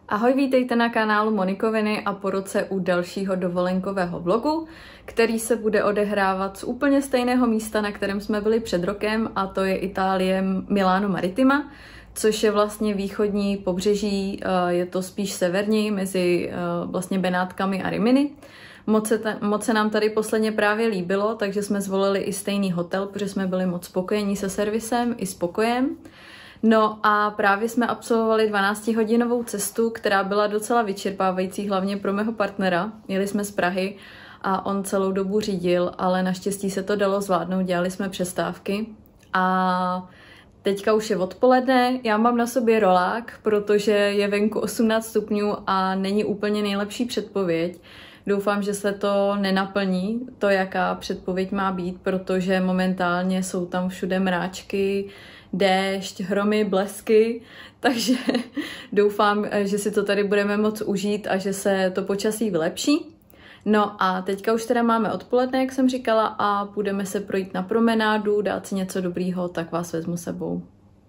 Ahoj, vítejte na kanálu Monikoviny a po roce u dalšího dovolenkového vlogu, který se bude odehrávat z úplně stejného místa, na kterém jsme byli před rokem, a to je Itálie, Milano Maritima, což je vlastně východní pobřeží, je to spíš severní, mezi vlastně Benátkami a Rimini. Moc se nám tady posledně právě líbilo, takže jsme zvolili i stejný hotel, protože jsme byli moc spokojení se servisem i s pokojem. No a právě jsme absolvovali 12hodinovou cestu, která byla docela vyčerpávající, hlavně pro mého partnera. Jeli jsme z Prahy a on celou dobu řídil, ale naštěstí se to dalo zvládnout, dělali jsme přestávky. A teďka už je odpoledne, já mám na sobě rolák, protože je venku 18 stupňů a není úplně nejlepší předpověď. Doufám, že se to nenaplní, to jaká předpověď má být, protože momentálně jsou tam všude mráčky, déšť, hromy, blesky, takže doufám, že si to tady budeme moc užít a že se to počasí vylepší. No a teďka už teda máme odpoledne, jak jsem říkala, a půjdeme se projít na promenádu, dát si něco dobrýho, tak vás vezmu sebou.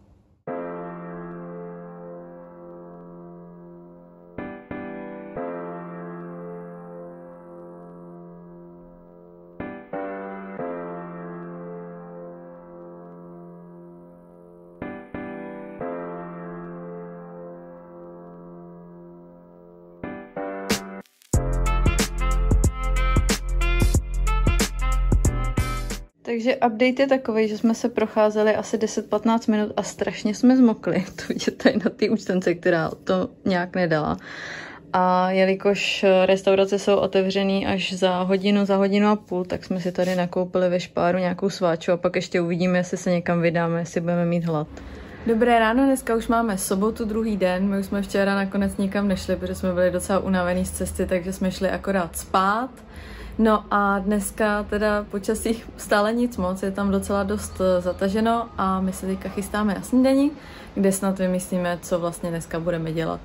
Takže update je takový, že jsme se procházeli asi 10-15 minut a strašně jsme zmokli. To vidíte na té účtence, která to nějak nedala. A jelikož restaurace jsou otevřený až za hodinu a půl, tak jsme si tady nakoupili ve Špáru nějakou sváču a pak ještě uvidíme, jestli se někam vydáme, jestli budeme mít hlad. Dobré ráno, dneska už máme sobotu, druhý den. My už jsme včera nakonec nikam nešli, protože jsme byli docela unavený z cesty, takže jsme šli akorát spát. No a dneska teda počasí stále nic moc, je tam docela dost zataženo a my se teďka chystáme na snídani, kde snad vymyslíme, co vlastně dneska budeme dělat.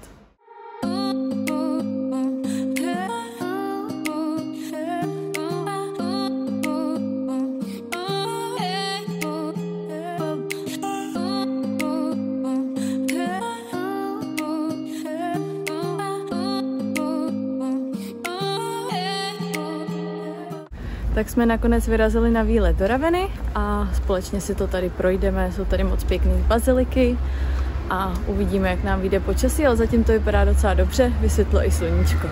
Tak jsme nakonec vyrazili na výlet do Raveny a společně si to tady projdeme. Jsou tady moc pěkné baziliky a uvidíme, jak nám vyjde počasí, ale zatím to vypadá docela dobře, vysvětlo i sluníčko.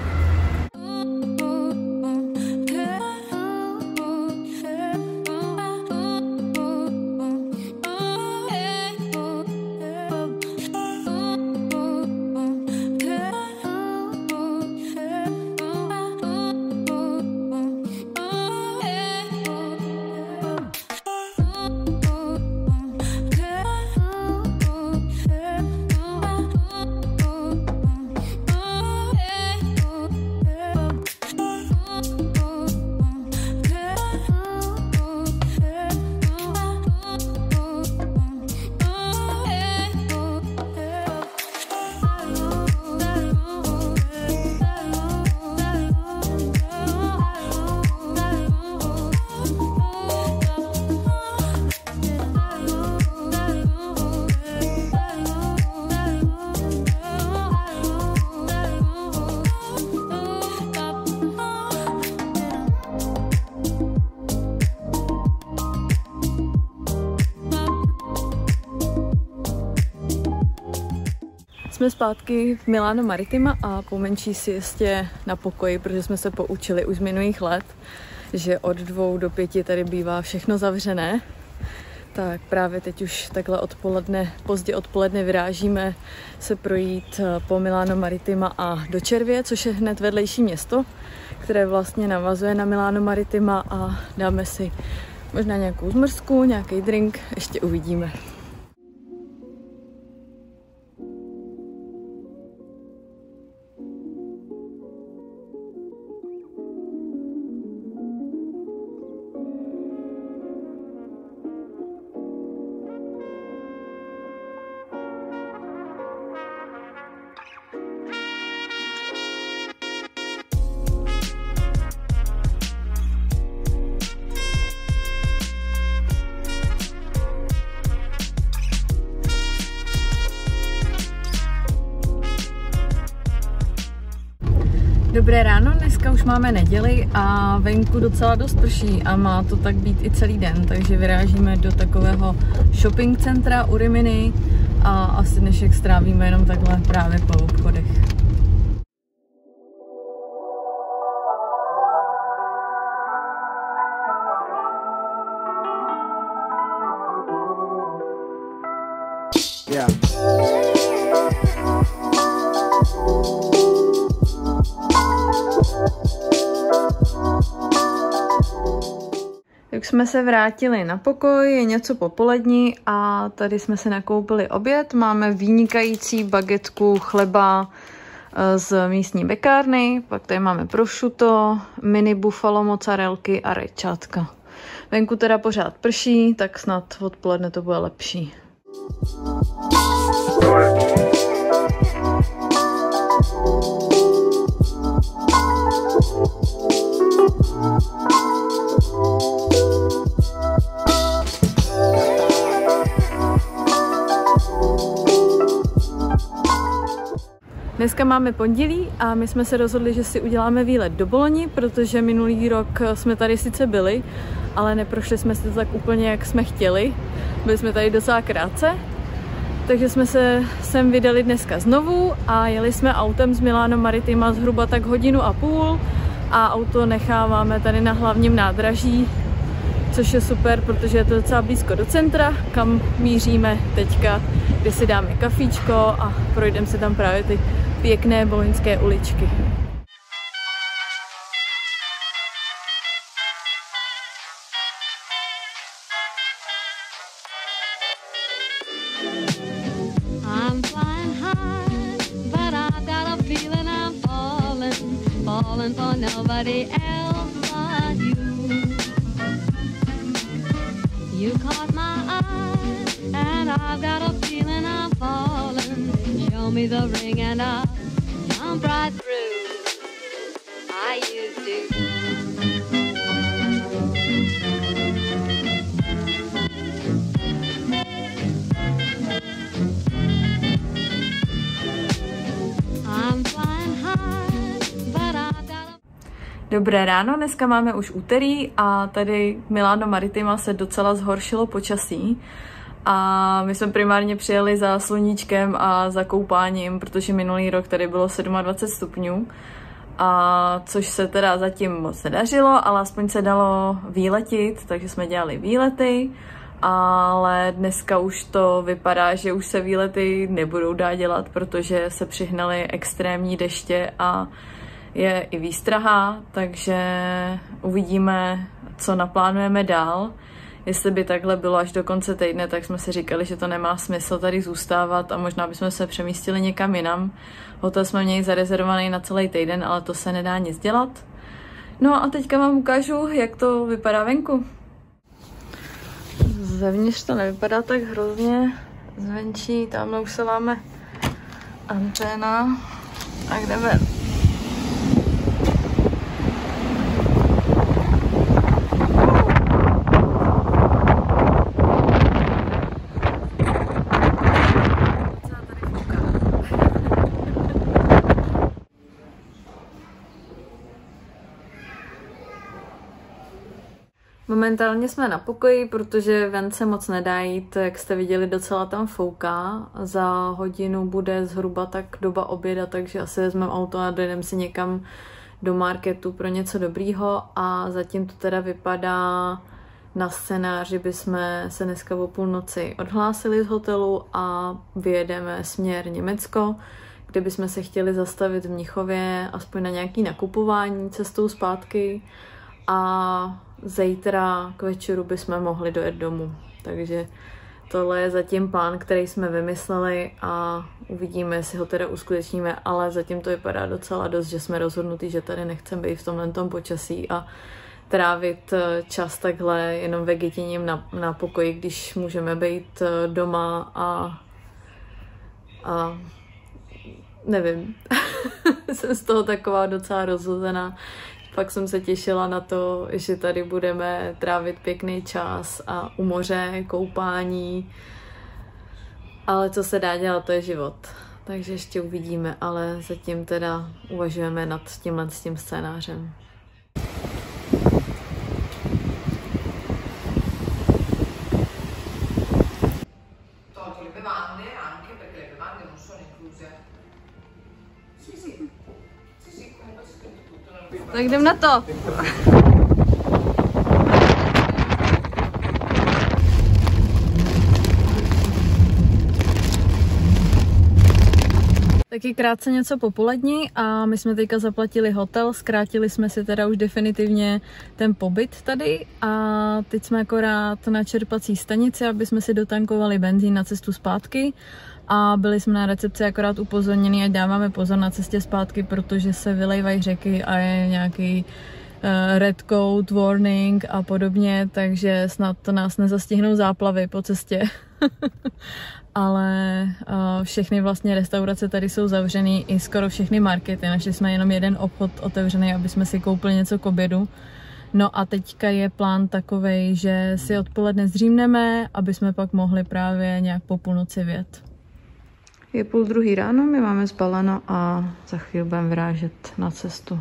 Jsme zpátky v Milano Maritima a po menší siestě na pokoji, protože jsme se poučili už z minulých let, že od 2 do 5 tady bývá všechno zavřené. Tak právě teď už takhle pozdě odpoledne vyrážíme se projít po Milano Maritima a do Cervie, což je hned vedlejší město, které vlastně navazuje na Milano Maritima, a dáme si možná nějakou zmrzku, nějaký drink, ještě uvidíme. Dobré ráno, dneska už máme neděli a venku docela dost prší a má to tak být i celý den, takže vyrážíme do takového shopping centra u Rimini a asi dnešek strávíme jenom takhle právě po obchodech. Yeah. Tak jsme se vrátili na pokoj, je něco po poledni a tady jsme si nakoupili oběd. Máme vynikající bagetku chleba z místní pekárny, pak tady máme prosciutto, mini buffalo mozzarelky a rajčátka. Venku teda pořád prší, tak snad odpoledne to bude lepší. Dneska máme pondělí a my jsme se rozhodli, že si uděláme výlet do Bologni, protože minulý rok jsme tady sice byli, ale neprošli jsme si to tak úplně, jak jsme chtěli. Byli jsme tady docela krátce, takže jsme se sem vydali dneska znovu a jeli jsme autem z Milano Maritima zhruba tak 1,5 hodiny a auto necháváme tady na hlavním nádraží, což je super, protože je to docela blízko do centra, kam míříme teďka, kde si dáme kafíčko a projdeme se tam právě ty pěkné boloňské uličky. I'm flying high, but I've got a feeling I'm falling for nobody else but you. You caught my eye, and I've got a feeling I'm falling. Show me the ring and I'll jump right through. I used to. Dobré ráno, dneska máme už úterý a tady Milano Maritima se docela zhoršilo počasí a my jsme primárně přijeli za sluníčkem a za koupáním, protože minulý rok tady bylo 27 stupňů, a což se teda zatím moc nedařilo, ale aspoň se dalo výletit, takže jsme dělali výlety, ale dneska už to vypadá, že už se výlety nebudou dát dělat, protože se přihnaly extrémní deště a je i výstraha, takže uvidíme, co naplánujeme dál. Jestli by takhle bylo až do konce týdne, tak jsme si říkali, že to nemá smysl tady zůstávat a možná bychom se přemístili někam jinam. Hotel jsme měli zarezervovaný na celý týden, ale to se nedá nic dělat. No a teďka vám ukážu, jak to vypadá venku. Zevnitř to nevypadá tak hrozně, zvenčí tamhle už se láme anténa a jdeme. Momentálně jsme na pokoji, protože ven se moc nedá jít, jak jste viděli, docela tam fouká. Za hodinu bude zhruba tak doba oběda, takže asi vezmeme auto a dojdeme si někam do marketu pro něco dobrýho a zatím to teda vypadá na scénář, že bychom se dneska o půlnoci odhlásili z hotelu a vyjedeme směr Německo, kde bychom se chtěli zastavit v Mnichově aspoň na nějaký nakupování cestou zpátky a zítra k večeru bychom mohli dojet domů. Takže tohle je zatím plán, který jsme vymysleli a uvidíme, jestli ho teda uskutečníme, ale zatím to vypadá docela dost, že jsme rozhodnutí, že tady nechceme být v tomhletom počasí a trávit čas takhle jenom vegetěním na pokoji, když můžeme být doma a nevím, jsem z toho taková docela rozhozená. Pak jsem se těšila na to, že tady budeme trávit pěkný čas a u moře, koupání. Ale co se dá dělat, to je život. takže ještě uvidíme, ale zatím teda uvažujeme nad tím scénářem. Tak jdem na to! Taky krátce něco po poledni a my jsme teďka zaplatili hotel, zkrátili jsme si teda už definitivně ten pobyt tady a teď jsme akorát na čerpací stanici, aby jsme si dotankovali benzín na cestu zpátky a byli jsme na recepci akorát upozorněni, ať dáváme pozor na cestě zpátky, protože se vylejvají řeky a je nějaký red code warning a podobně, takže snad to nás nezastihnou záplavy po cestě. Ale všechny vlastně restaurace tady jsou zavřený, i skoro všechny markety. Našli jsme jenom jeden obchod otevřený, aby jsme si koupili něco k obědu. No a teďka je plán takovej, že si odpoledne zdřímneme, aby jsme pak mohli právě nějak po půlnoci vyjet. Je 1:30 ráno, my máme zbaleno a za chvíli budeme vyrážet na cestu.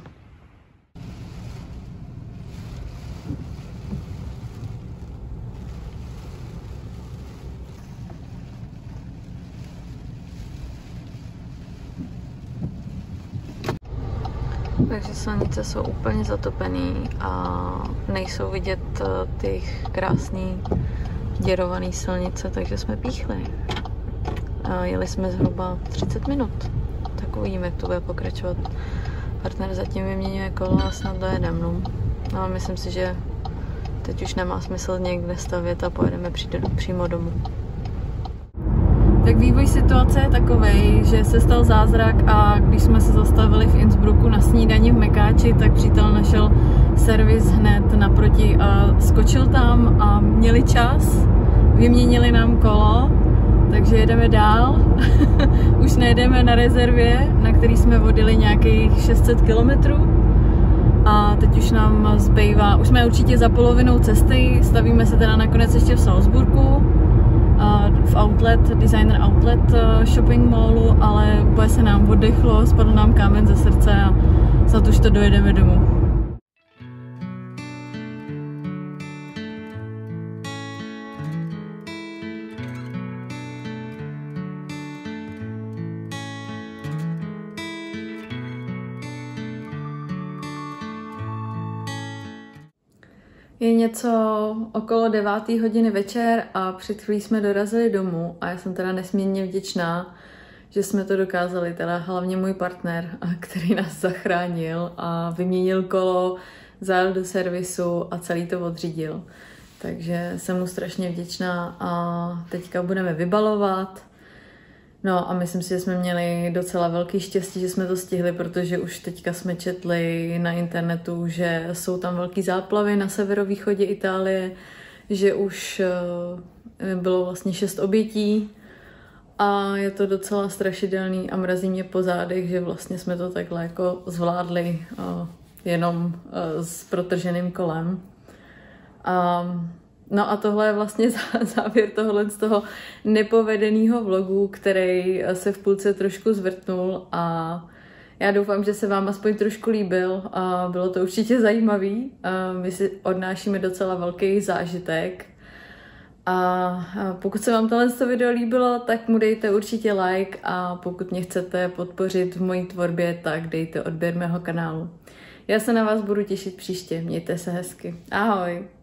Takže silnice jsou úplně zatopený a nejsou vidět ty krásný děrované silnice, takže jsme píchli. Jeli jsme zhruba 30 minut. Tak uvidíme, jak to bude pokračovat. Partner zatím vyměňuje kolo a snad dojedeme. No, myslím si, že teď už nemá smysl někde stavět a pojedeme přímo domů. Tak vývoj situace je takovej, že se stal zázrak a když jsme se zastavili v Innsbrucku na snídani v Mekáči, tak přítel našel servis hned naproti a skočil tam a měli čas, vyměnili nám kolo, takže jedeme dál. Už nejedeme na rezervě, na který jsme vodili nějakých 600 kilometrů a teď už nám zbývá, už jsme určitě za polovinou cesty, stavíme se teda nakonec ještě v Salzburgu, v Designer Outlet shopping mallu, ale úplně se nám oddechlo, spadl nám kámen ze srdce a snad už to dojedeme domů. Je něco okolo 9. hodiny večer a před chvílí jsme dorazili domů a já jsem teda nesmírně vděčná, že jsme to dokázali, teda hlavně můj partner, který nás zachránil a vyměnil kolo, zajel do servisu a celý to odřídil. Takže jsem mu strašně vděčná a teďka budeme vybalovat. No a myslím si, že jsme měli docela velký štěstí, že jsme to stihli, protože už teďka jsme četli na internetu, že jsou tam velký záplavy na severovýchodě Itálie, že už bylo vlastně 6 obětí a je to docela strašidelný a mrazí mě po zádech, že vlastně jsme to takhle jako zvládli jenom s protrženým kolem. No a tohle je vlastně závěr tohle z toho nepovedeného vlogu, který se v půlce trošku zvrtnul a já doufám, že se vám aspoň trošku líbil a bylo to určitě zajímavý. My si odnášíme docela velký zážitek a pokud se vám tohle video líbilo, tak mu dejte určitě like a pokud mě chcete podpořit v mojí tvorbě, tak dejte odběr mého kanálu. Já se na vás budu těšit příště, mějte se hezky. Ahoj!